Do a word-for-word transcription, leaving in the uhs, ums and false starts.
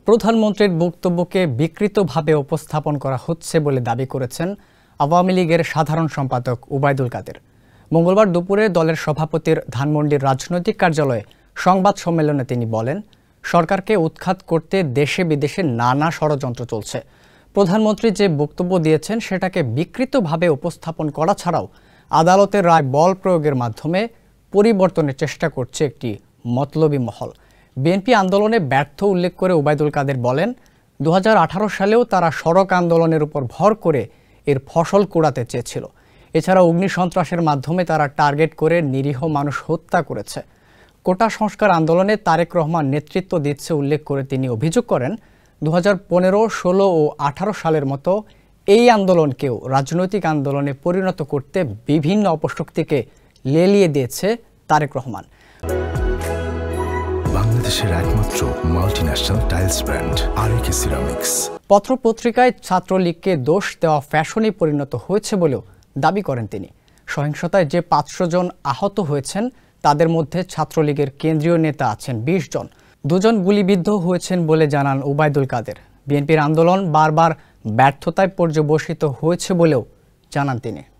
প্রধানমন্ত্রীর বক্তব্যকে বিকৃতভাবে উপস্থাপন করা হচ্ছে বলে দাবি করেছেন আওয়ামী লীগের সাধারণ সম্পাদক ওবায়দুল কাদের। মঙ্গলবার দুপুরে দলের সভাপতির ধানমন্ডির রাজনৈতিক কার্যালয়ে সংবাদ সম্মেলনে তিনি বলেন, সরকারকে উৎখাত করতে দেশে বিদেশে নানা ষড়যন্ত্র চলছে। প্রধানমন্ত্রী যে বক্তব্য দিয়েছেন সেটাকে বিকৃতভাবে উপস্থাপন করা ছাড়াও আদালতের রায় বল প্রয়োগের মাধ্যমে পরিবর্তনের চেষ্টা করছে একটি মতলবী মহল। বিএনপি আন্দোলনে ব্যর্থ উল্লেখ করে ওবায়দুল কাদের বলেন, দু হাজার আঠারো সালেও তারা সড়ক আন্দোলনের উপর ভর করে এর ফসল কুড়াতে চেয়েছিল। এছাড়া অগ্নিসন্ত্রাসের মাধ্যমে তারা টার্গেট করে নিরীহ মানুষ হত্যা করেছে। কোটা সংস্কার আন্দোলনে তারেক রহমান নেতৃত্ব দিচ্ছে উল্লেখ করে তিনি অভিযোগ করেন, দু হাজার পনেরো ষোলো ও আঠারো সালের মতো এই আন্দোলনকেও রাজনৈতিক আন্দোলনে পরিণত করতে বিভিন্ন অপশক্তিকে লেলিয়ে দিয়েছে তারেক রহমান। বাংলাদেশের একমাত্র multinational tiles brand RAK ceramics. পত্রপত্রিকায় ছাত্রলীগকে দোষ দেওয়া ফ্যাশনে পরিণত হয়েছে বলেও দাবি করেন তিনি। সহিংসতায় যে পাঁচশো জন আহত হয়েছেন তাদের মধ্যে ছাত্রলীগের কেন্দ্রীয় নেতা আছেন বিশ জন। দুজন গুলিবিদ্ধ হয়েছেন বলে জানান ওবায়দুল কাদের। বিএনপির আন্দোলন বারবার ব্যর্থতায় পর্যবসিত হয়েছে বলেও জানান তিনি।